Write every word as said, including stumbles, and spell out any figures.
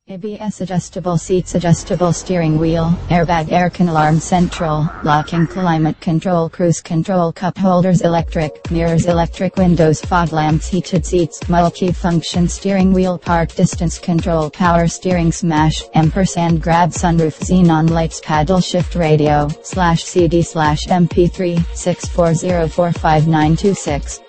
A B S adjustable seats, adjustable steering wheel, airbag, aircon, alarm central, locking, climate control, cruise control, cup holders, electric, mirrors, electric windows, fog lamps, heated seats, multi-function steering wheel, park distance control, power steering, smash, ampersand, grab, sunroof, xenon lights, paddle shift, radio, slash cd slash mp3, six four zero four five nine two six.